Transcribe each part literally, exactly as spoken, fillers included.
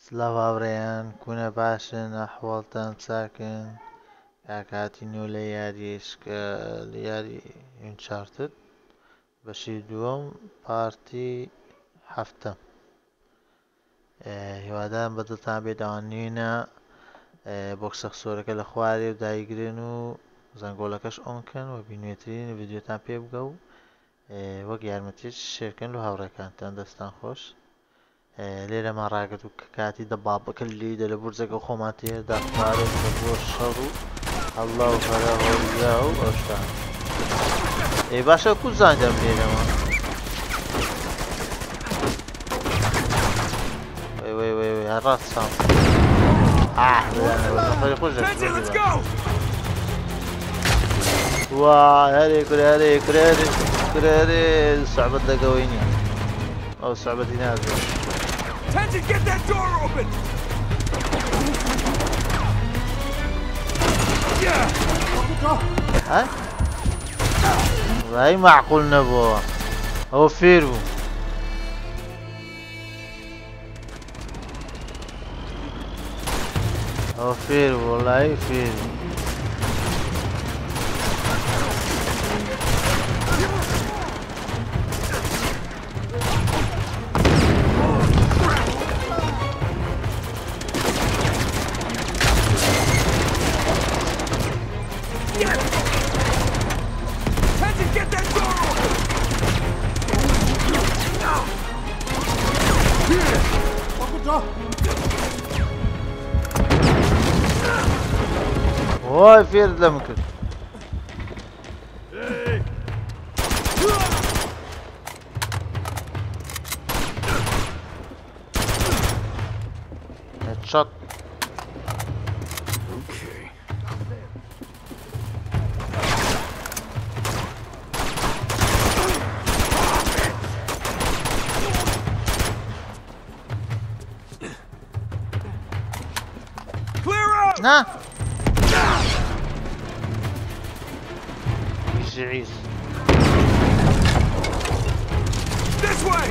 سلااو هاوڕێیان کوونە باشن ئەحواڵتان چاکن کاکهاتینەوە لە یاریشکە لە یاری ئینچارتد بەشی دووەم پارتی هەفتەم هیوادارم بەدڵتان بێت ئەوان نوێنە بۆکسە سۆرەکە لە خوارێ و دایگرن و زەنگۆڵەکەش ئۆنکەن و بینوێترین ڤیدیۆتان پێ بگە و وەک یارمەتیش شێرکەن و هاوڕێکانتان دەستان خۆش لێرەمان ڕاگەت و کە کاتی دەبابەکە لیدە لە بورجەکە خۆمان تێدا خوارێت لە بۆ شەڕ و هەڵا و هەرەوەیا و ئەوشتان ئێ باشە کو زانجام لێرەوە وەی وەی وەی وەی هەڕاست سام ئاه بەدانەوە خۆش وای هەرێ کورە هەرێ کورە هەرێ کورە هەرێ سەعبەت دەگەوەی نییە ئەو سەعبەتی نازێت Tension, get that door open! ها؟ والله معقول نبوه هو فيرو هو فيرو والله فيرو وای فێر لەم کرد هێدشۆت ها عيس This way!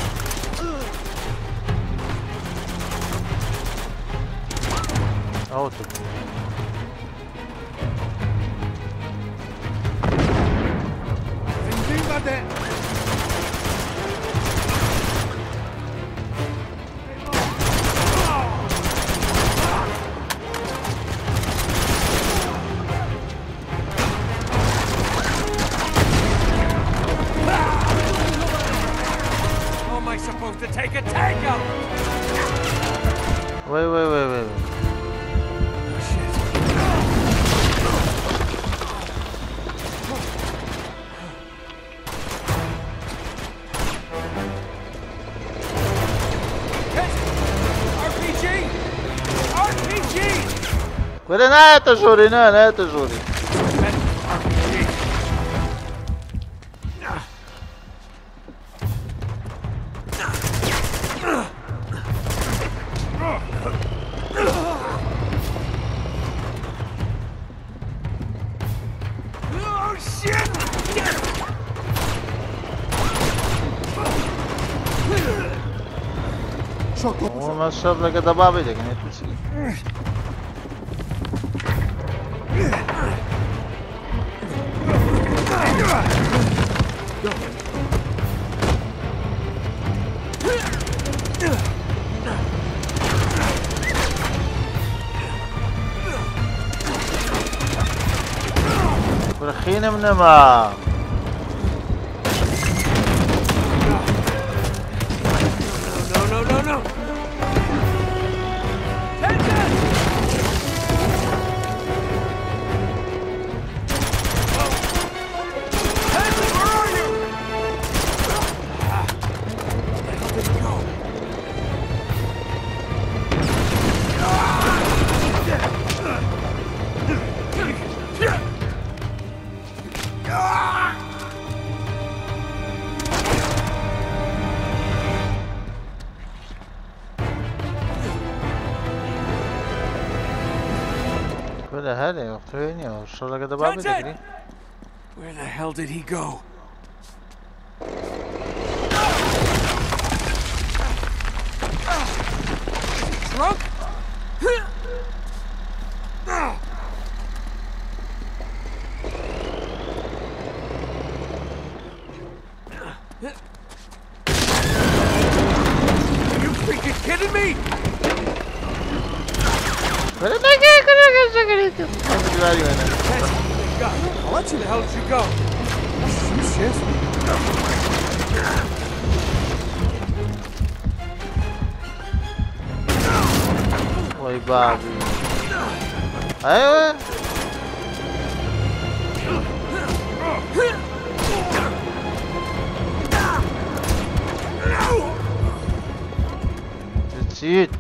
أو تبو To take a tank out! Wait, wait, wait, wait. Oh, shit. R P G! R P G! Quella è tesori, no, non è tesori. وما صار لك ضبابي لكن يتوسي ورخينا من ما No, no, no, no! Where the hell did he go? drunk? Are you freaking kidding me? Böyle ne kadar kadar şaka Hadi ver bana. God, I'll let you the hell did you go? You shit. Vay be abi. Aynen. Shit.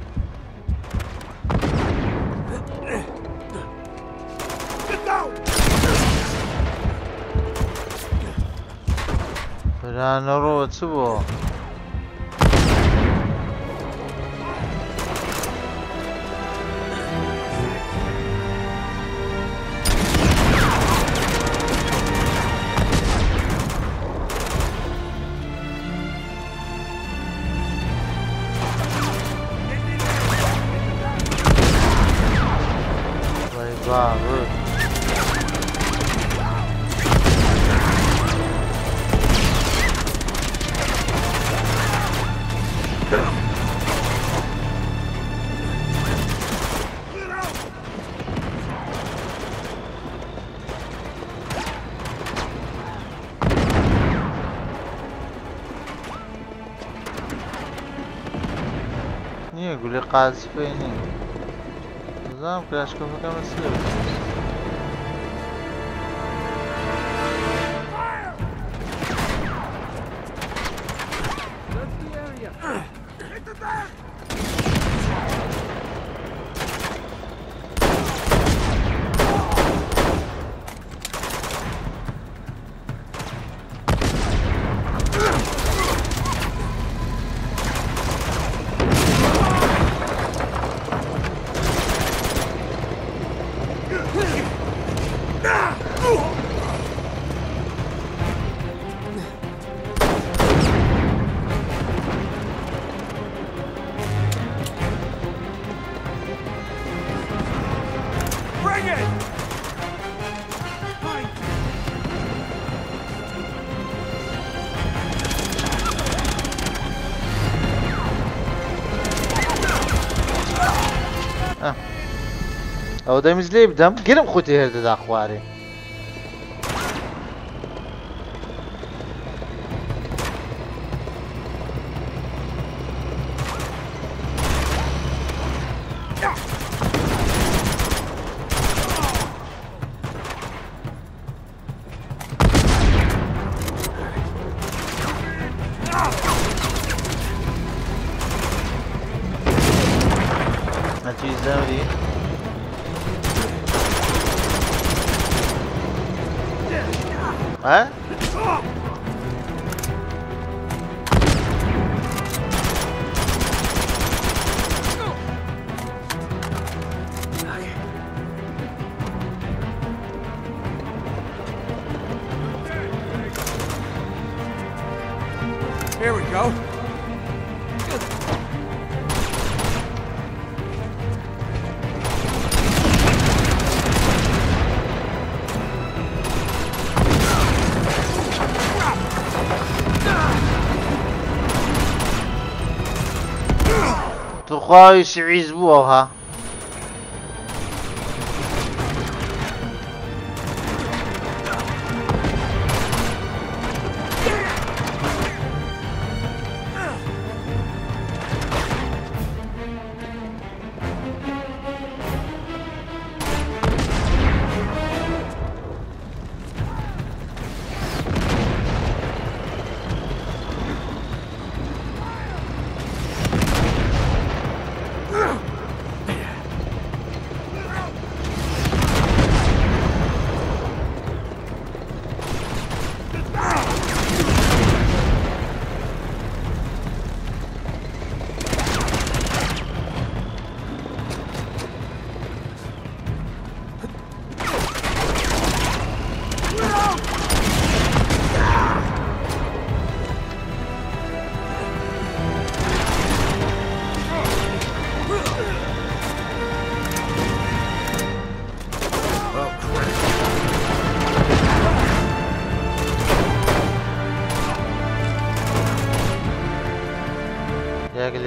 Rano co było? Baby. Niye güle qazifeyni? Zam Krashkovga mas'ul. او دەم لێ بدەم گرم خۆتی هەردەدا خوارێ نەتیجە دەوری Huh? Here we go. تخايش يعزبوها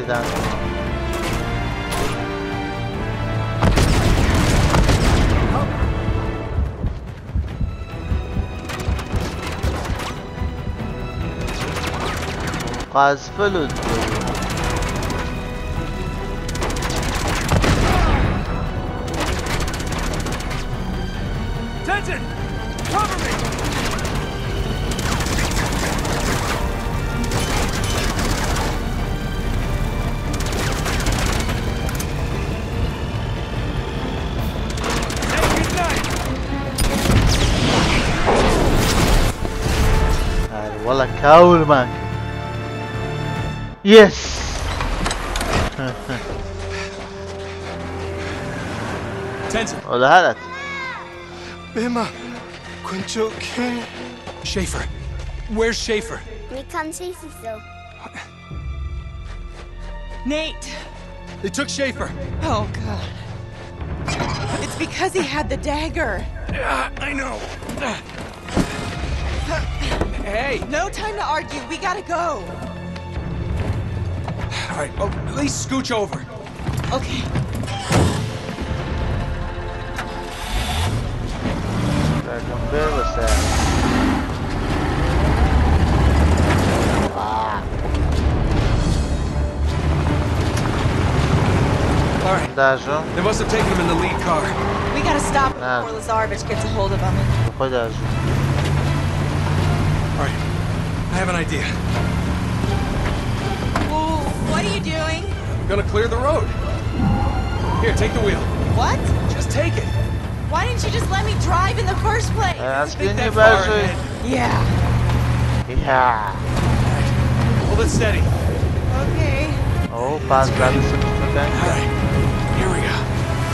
دان قاذف له Tenzin! Cover me! Say goodnight! هاي والله كاول ماك يس Tenzin! ولا هلت Bima, Kunchoke. Schaefer! Where's Schaefer? We can't see so. Nate! They took Schaefer! Oh, God. It's because he had the dagger. Yeah, I know! Hey! No time to argue. We gotta go. Alright, well, at least scooch over. Okay. Dragonbear was there. Alright, داجو they must have taken him in the lead car. We gotta stop Nah. before Lazarevich gets a hold of him. خد داجو Alright, I have an idea. Ooh, what are you doing? I'm gonna clear the road. Here, take the wheel. What? Just take it. Why didn't you just let me drive in the first place? Ask Think me that far باجو ahead. Yeah. Yeah. Hold it steady. Okay. Oh, pass بعد السكة Alright, here we go.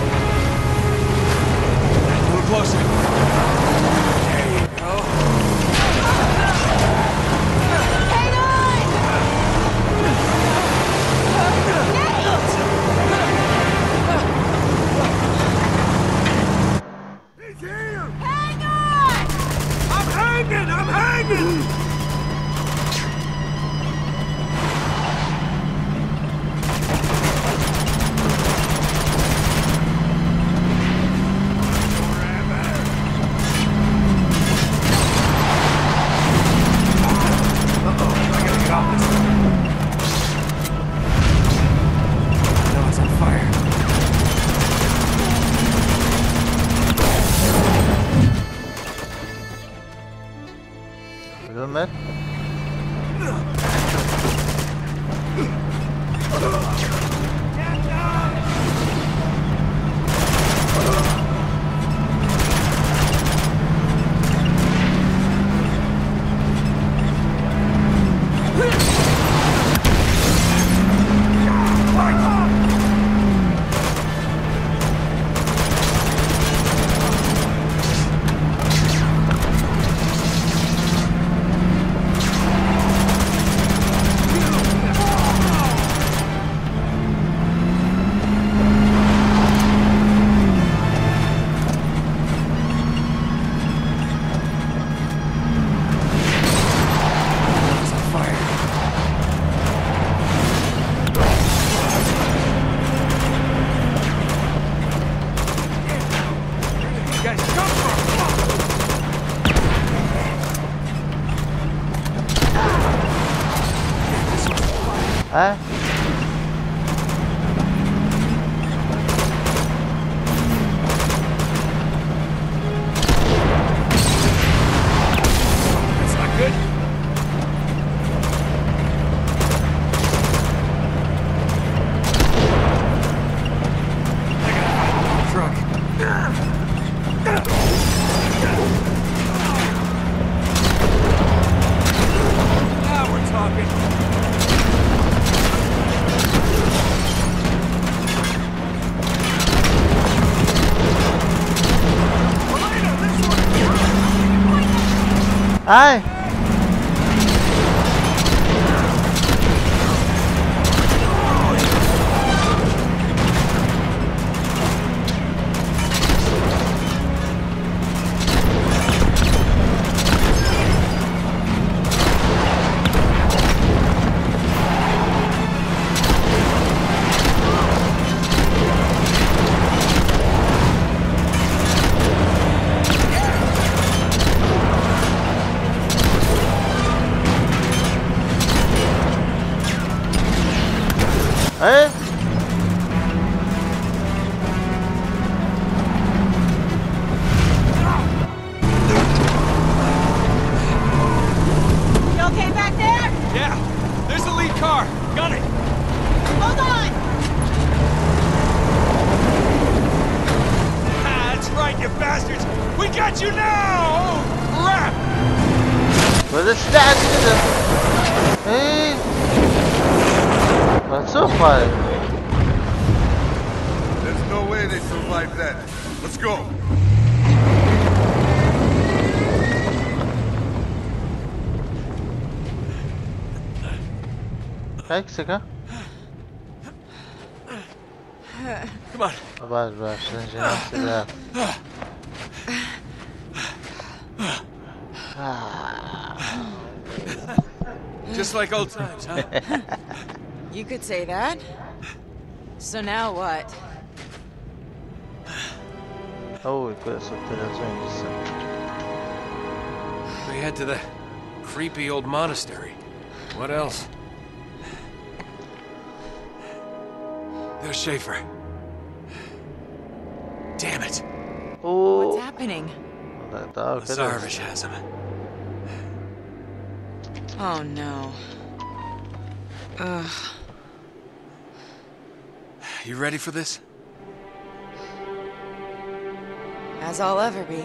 A little closer. There you go. Hang on! He's here! Hang on! I'm hanging! I'm hanging! Uh-oh, I gotta get off this. No, it's on fire. Wilmet It's on fire. You guys come from? ها That's not good. I gotta find the truck. Now we're talking. Elena, this one. هاي ايه You okay back there? Yeah, there's the lead car. Got it. Hold on! Ah, that's right, you bastards. We got you now. Oh, crap. ولا السلاح كده ايه That's so fire. There's no way they survived that. Let's go. عكسك ها Come on. بعد بعد عشان نفس السلاح Just like old times, huh? You could say that. So now what? أول كده صوت تلاتين جسم We head to the creepy old monastery. What else? There's Schaefer. Damn it. What's أوه happening? والله تعال كده Lazarevich has him. Oh no. Ugh. You ready for this? As I'll ever be.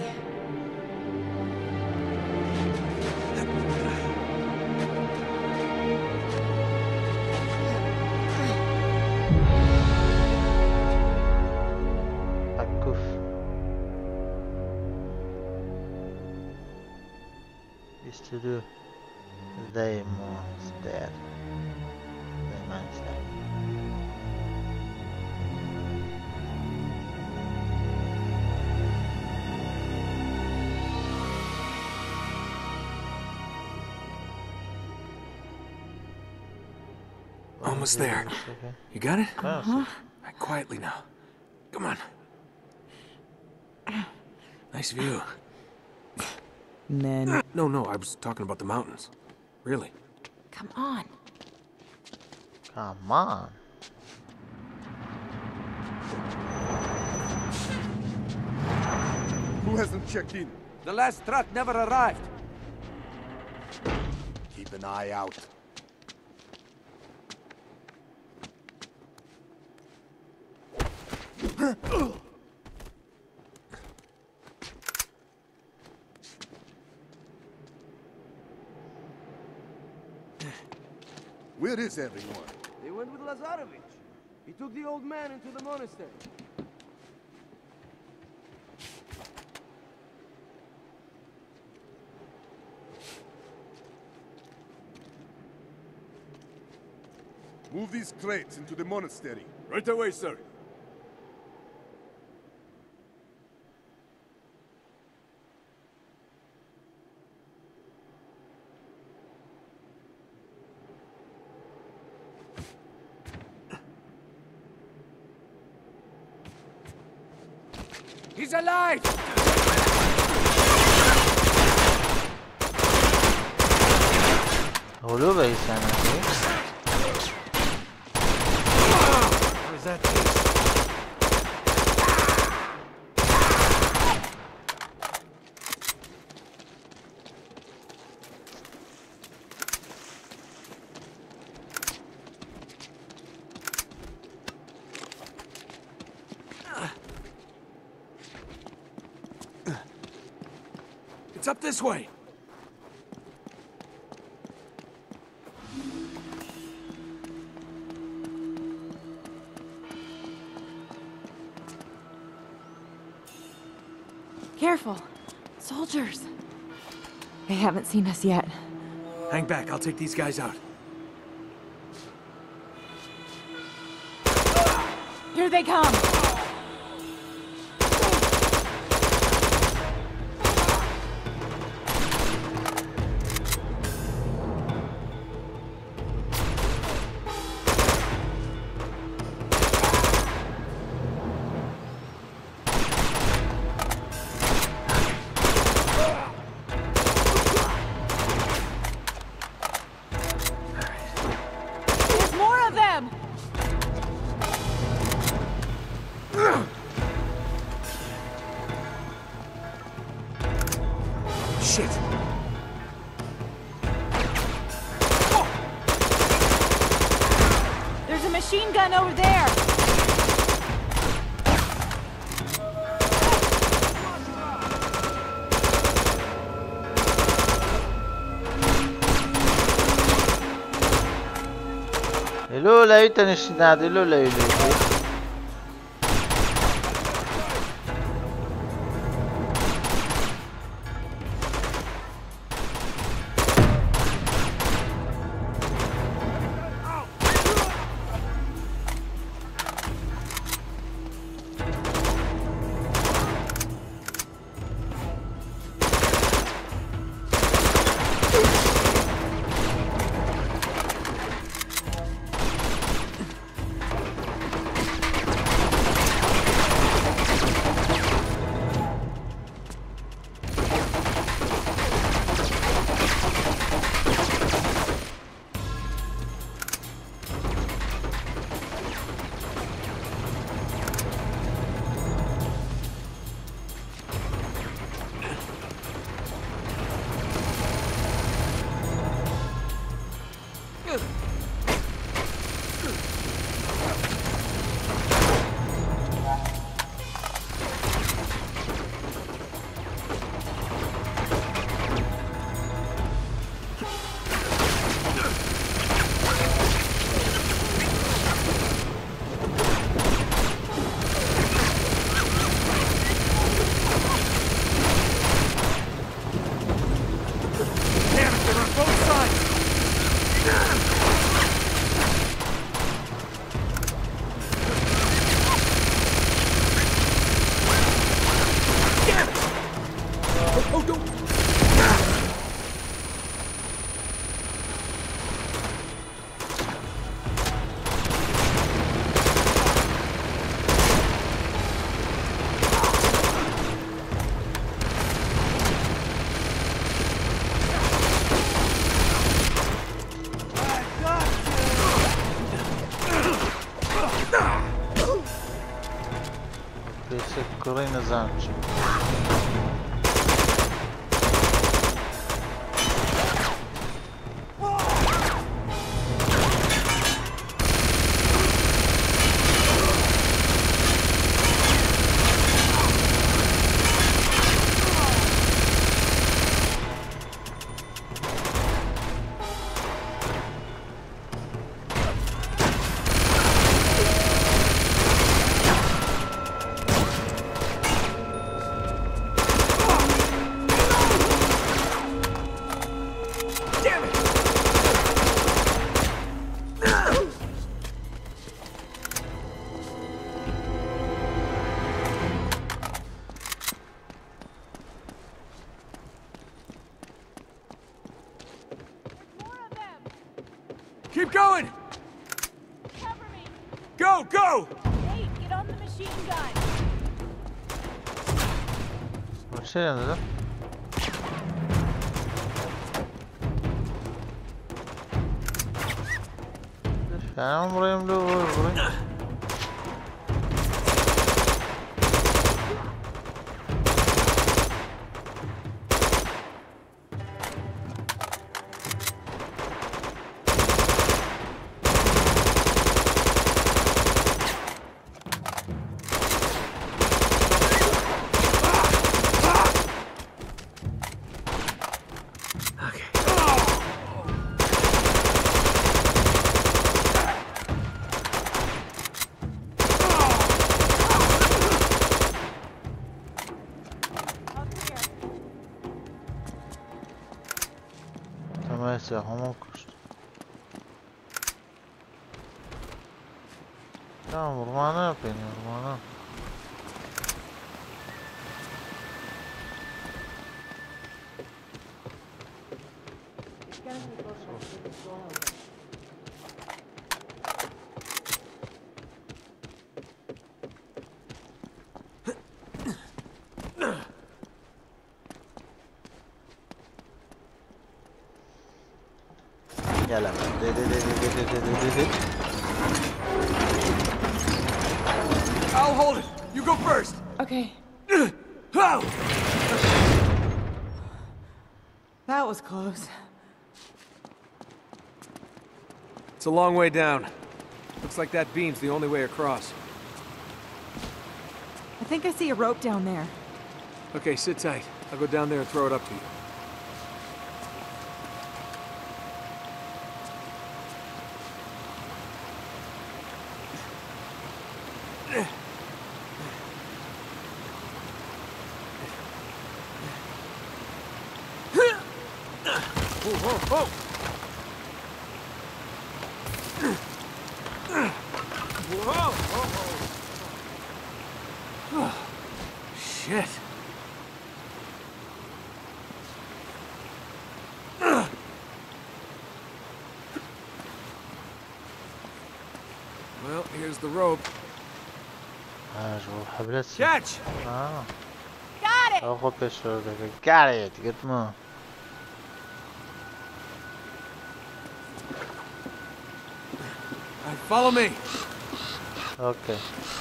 أكف used to do they monster they monster Almost there. You got it? Uh-huh. Right, quietly now. Come on. Nice view. Men. No, no, I was talking about the mountains. Really. Come on. Come on. Who hasn't checked in? The last truck never arrived. Keep an eye out. Where is everyone? They went with Lazarevich. He took the old man into the monastery. Move these crates into the monastery. Right away, sir. He's alive! غلوبة يسانا What is that taste? It's up this way. Careful. Soldiers. They haven't seen us yet. Hang back, I'll take these guys out. Here they come! There's more of them! gun over there. Hello, la vita ne si dà, hello, la vita. Kolejne zamczy. Keep going! Cover me. Go, go! Hey, get on the machine gun. Şey yanında. Ben buraya mı vur buraya? Neyse hamam koştu. Tamam vurmana yapayım vurmana. Gel hemen. De de de de de de de de de. I'll hold it. You go first. Okay. That was close. It's a long way down. Looks like that beam's the only way across. I think I see a rope down there. Okay, sit tight. I'll go down there and throw it up to you. Whoa, whoa, whoa! Whoa, whoa, whoa. Shit. Well, here's the rope. آه جو حبلت Catch! آه Got it! أخو بشر ده got it قد ما All right, follow me. أوكي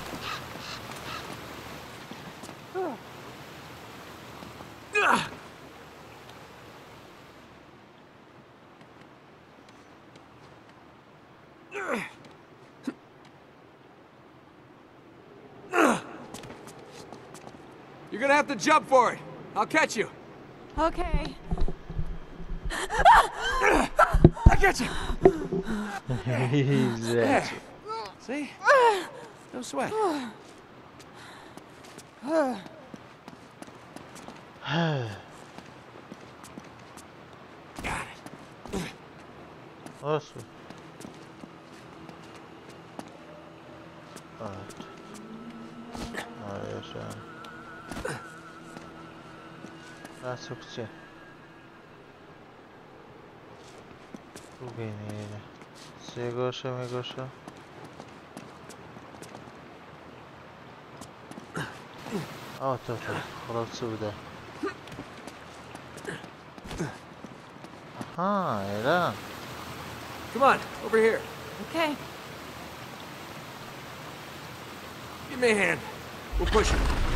You're gonna have to jump for it. I'll catch you. Okay. I get you. There. See? No sweat. Got it. Awesome. Evet. Araya şu an. Biraz çokça. Bu beni. Sigorta migorta. اه تو تو خلاص سوده اها يلا Come on, over here. Okay. Give me a hand. We'll push it.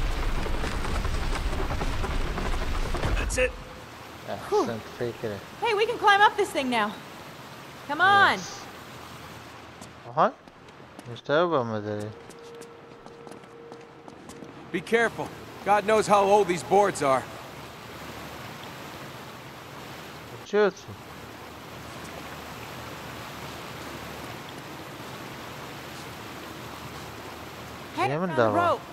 That's it. احسنت فكرة Hey, we can climb up this thing now. Come on. اها مستوعب مدري Be careful. God knows how old these boards are. شوت Hey, Yeah, found man, a dava. rope.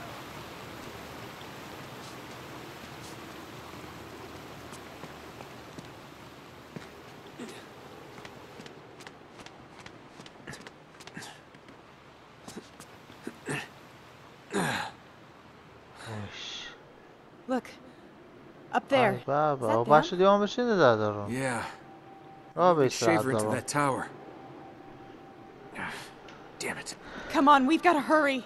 Look. Up there. ای بابا Is او that باشه them? دیوان بشینه داده رو Yeah. را Shaver بیسته into دارم that tower. Damn it. Come on, we've got to hurry.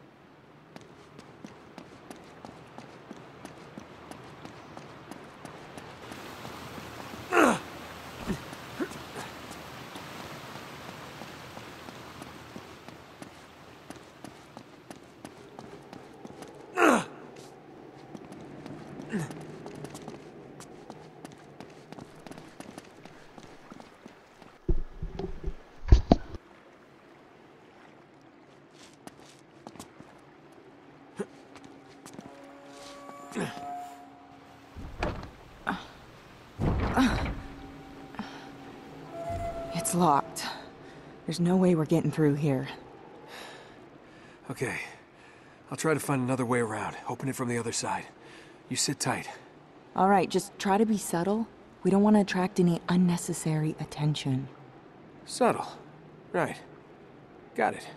It's locked. There's no way we're getting through here. Okay. I'll try to find another way around. Open it from the other side. You sit tight. All right, just try to be subtle. We don't want to attract any unnecessary attention. Subtle. Right. Got it.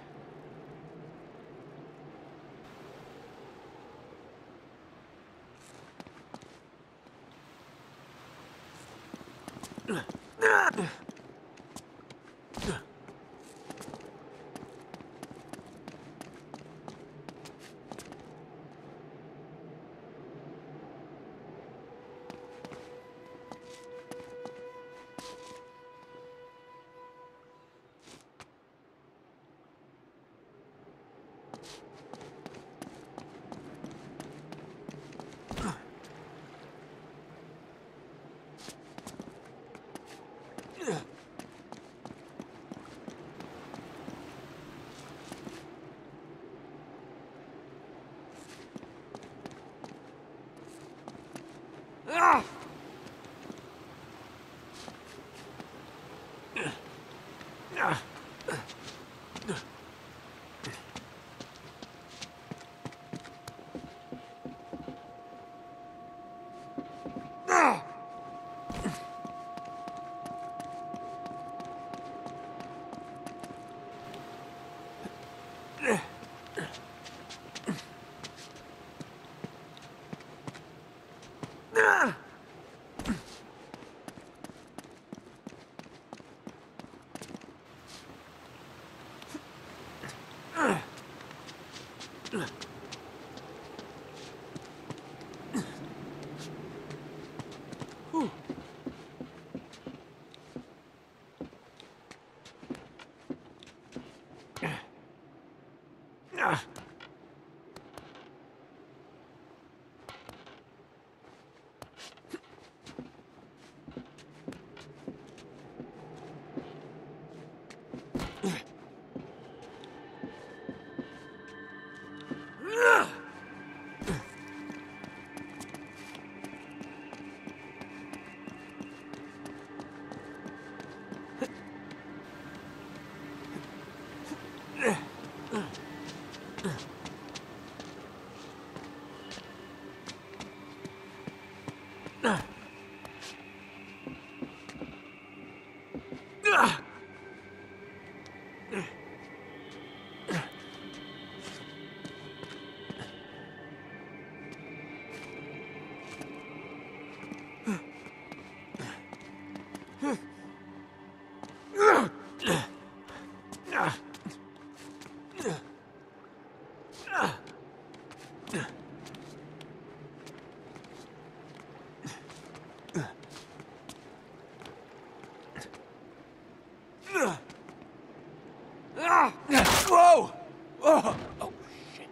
Whoa! Oh, oh, shit.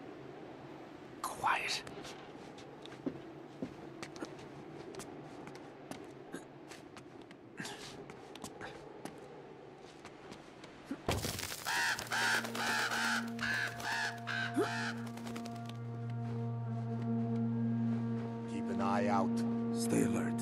Quiet. Keep an eye out. Stay alert.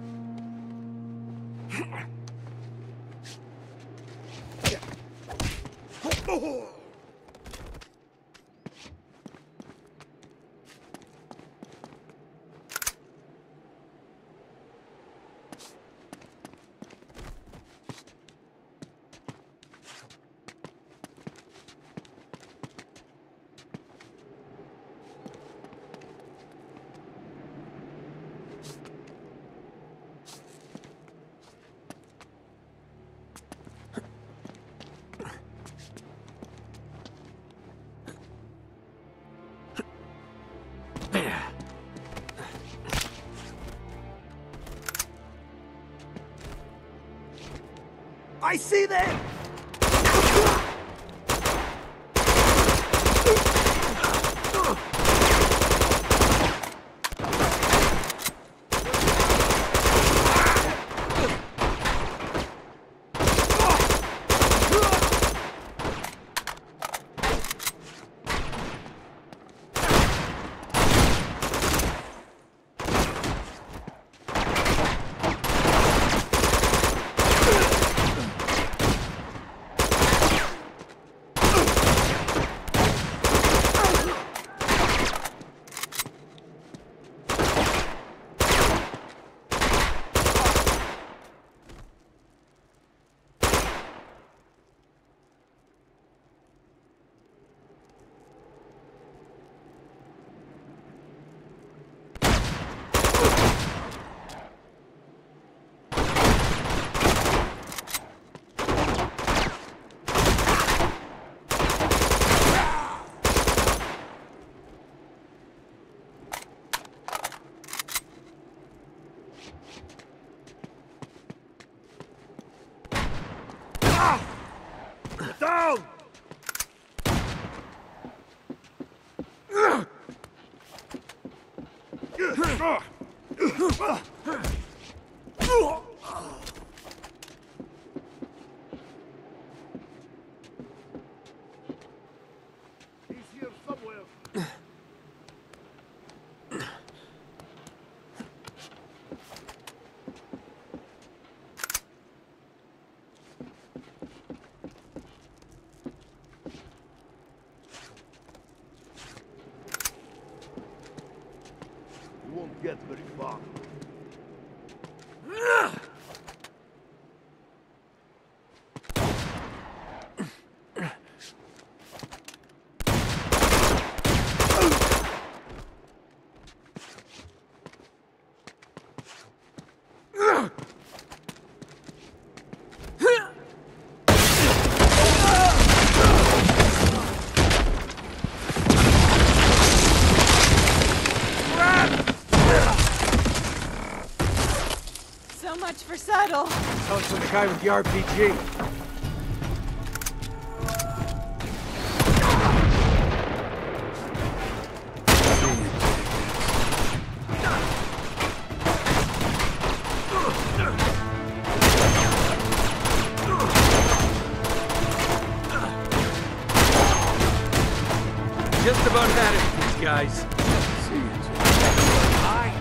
I see them! Down! He's here somewhere. get very far. So much for subtle. Coming from the guy with the R P G. Just about had it, these guys. See you, Jim.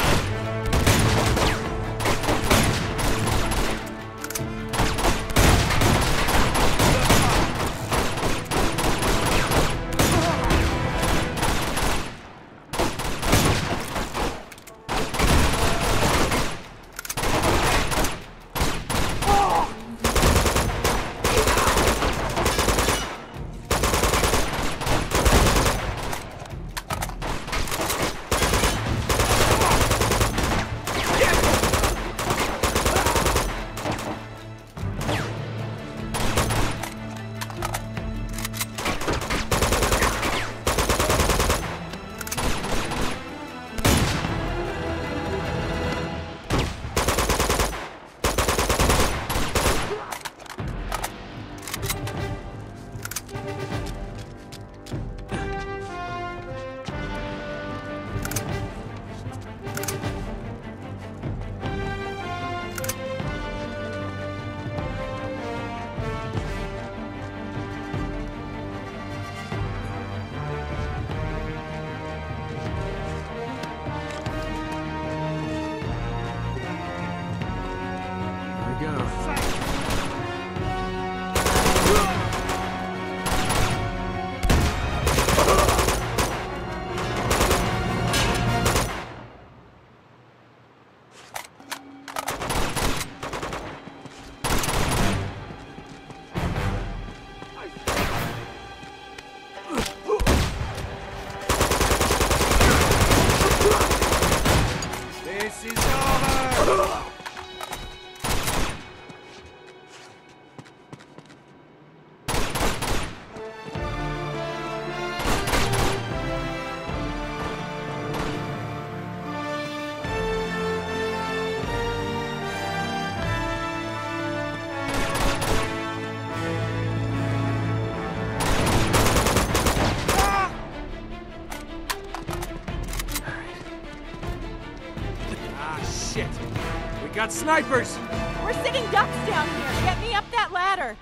Got snipers! We're sitting ducks down here. Get me up that ladder.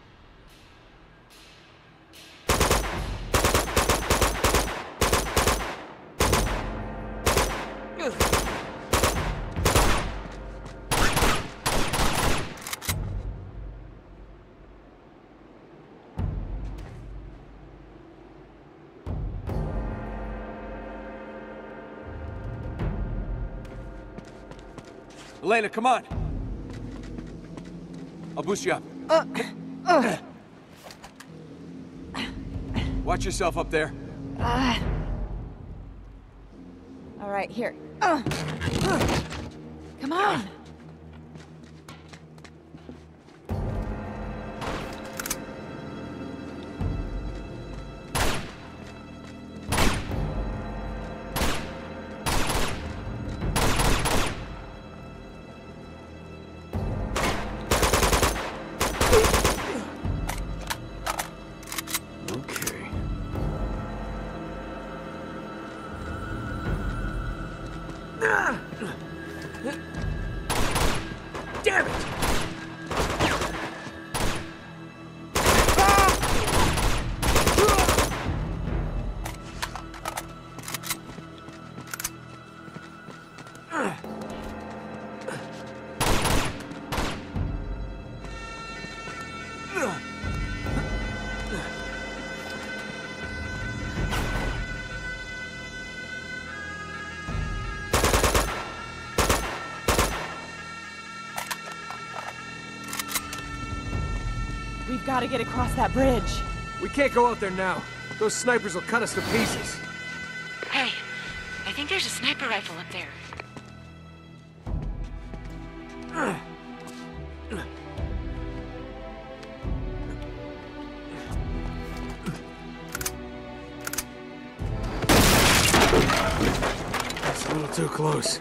Elena, come on. I'll boost you up. Uh, uh. Watch yourself up there. Uh. All right, here. Uh. Uh. Come on. Damn it! We've got to get across that bridge. We can't go out there now. Those snipers will cut us to pieces. Hey, I think there's a sniper rifle up there. That's a little too close.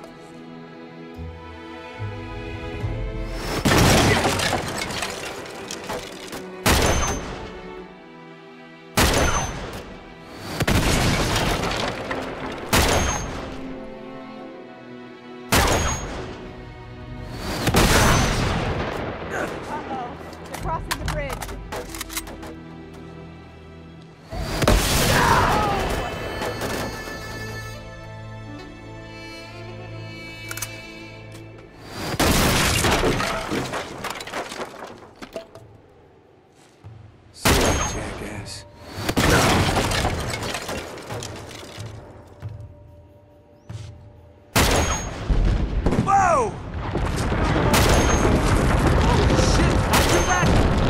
Jackass. Whoa! Shit! How'd you back?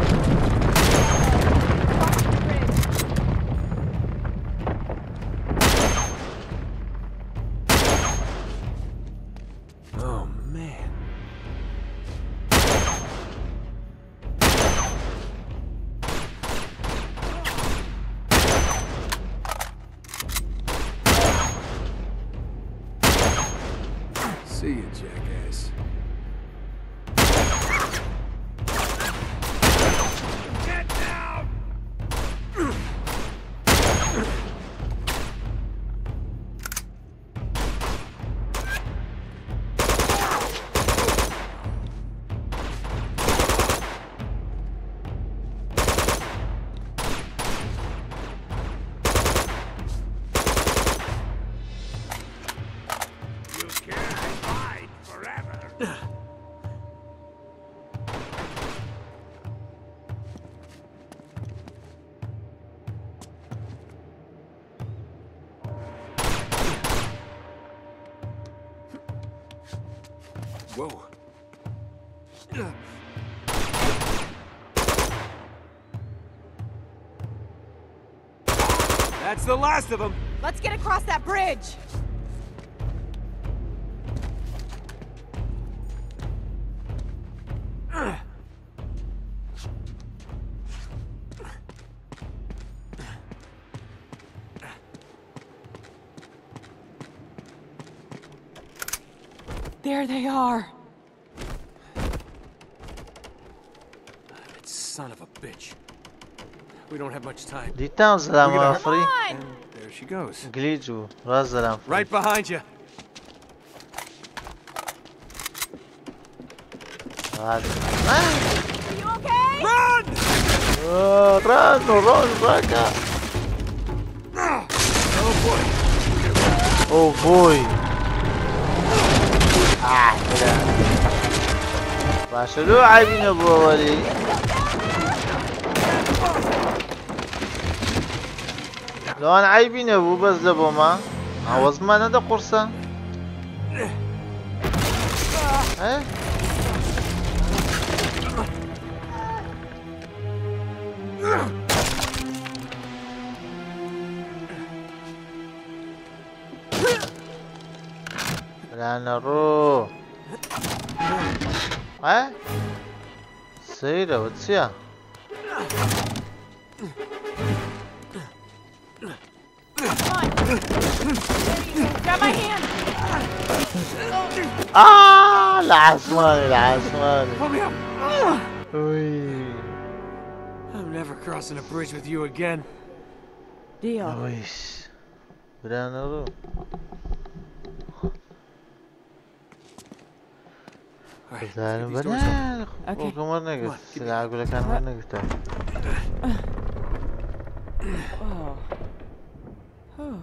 Oh man. See you, jackass. Get down! Whoa. That's the last of them. Let's get across that bridge. There they are. That son of a bitch. We don't have much time. دیدم زدم آفری And there she goes. گلیجو راز زدم Right behind you. بعد Are you okay? Run! ران ران راکا Oh boy. او بوی باشه لو عیبی نبوه ولی لو آن عیبی نبوه بز لبو ما عوض ما نده قرصه اه لعنه رو اه سيرة وتسيا Grab my hand. آه العصماني العصماني Pull me up. وي I'm never crossing a bridge with you again. Deal. ويش لعنه رو All right, let's زارم get these doors open. بنا Okay. وكمر نقص سلاح أقول لك أنا ما نقص Oh. Oh.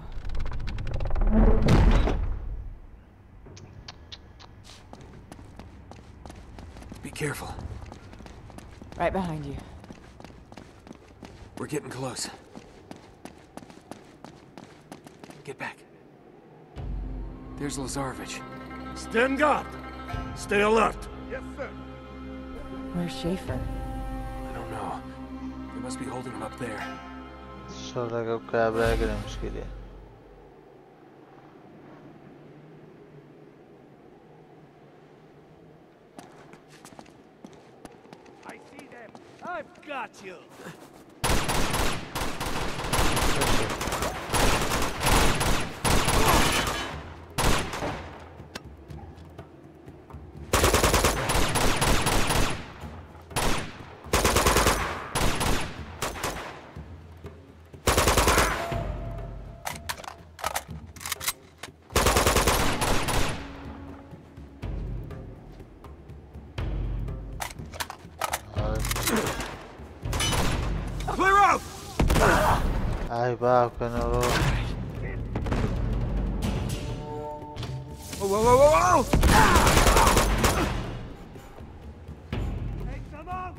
Be careful. Right behind you. We're getting close. Get back. There's Lazarevich. Stand guard. Stay alert. Yes, sir. Where's Schaefer? I don't know. must be holding him up there. شغلك بكابرا كده مشكلة. I see them. I've got you. Clear out! Ai bác cái nó rồi. Whoa, whoa, whoa, whoa, whoa! Take them out.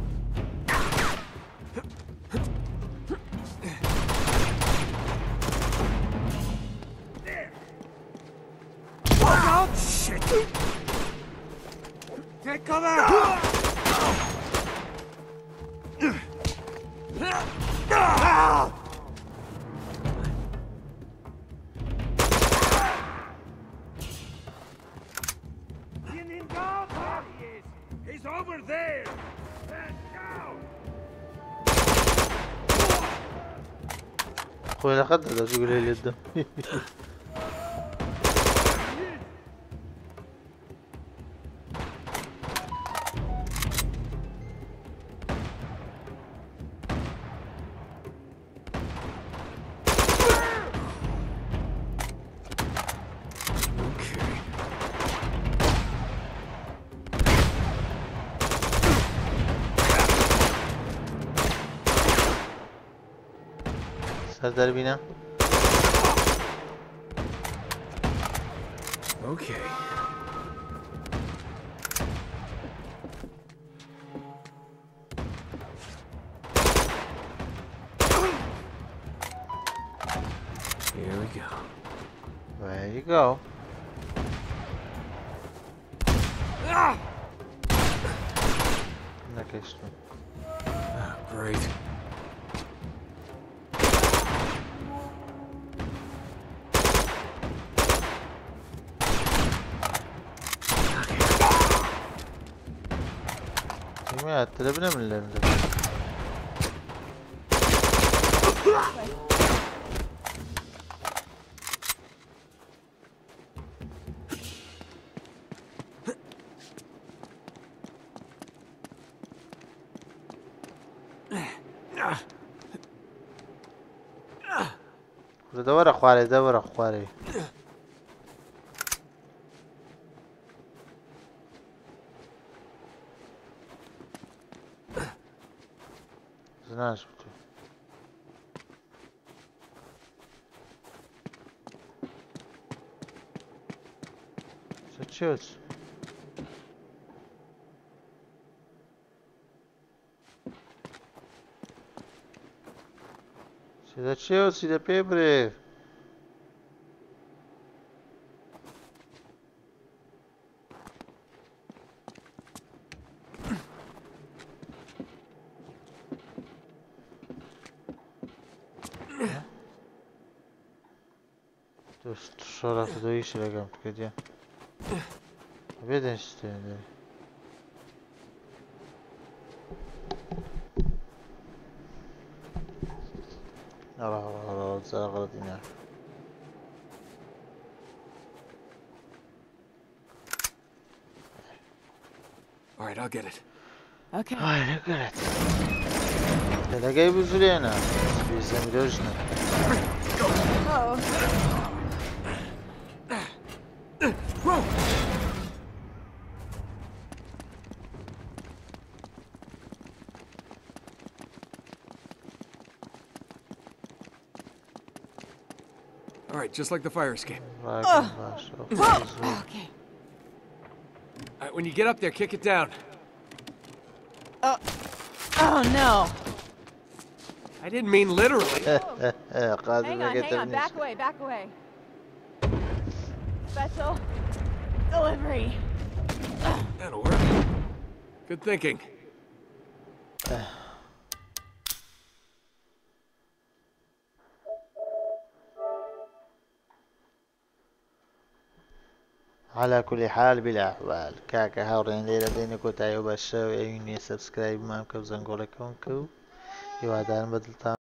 There. Look out! Shit! Take cover! Getting down. There he is. He's over there! Stand down! خوي لقد هذا تقول لي الدم. سردار بينا. Okay. Here we go. There you go. Ah! Next one. Oh, great. Ya telebine mi ellerinde? Burada var akhwari, da var akhwari. Знаешь, кто? Зачётся. Зачётся, да пебре. Шо раз доишь регам, где? Обедаешь что ли? لا لا لا غلط هنا. All right, I'll get it. Okay. Ay ne kadar. Delegay buzuluyana. Bizden biliyorsun. Oh. All right, just like the fire escape. Okay. All right, when you get up there, kick it down. Oh. Oh no. I didn't mean literally. Hang on, hang on. Back away, back away. Special delivery. That'll work. Good thinking. على كل حال بلا أحوال كاكا هاورين ليلة ديني كوتايو باشا وإيوني سبسكرايب مامكو زنقولكونكو يوادان بدلتان